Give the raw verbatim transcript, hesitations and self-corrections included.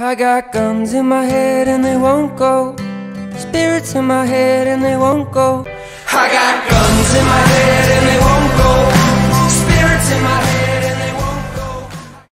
I got guns in my head and they won't go. Spirits in my head and they won't go. I got guns in my head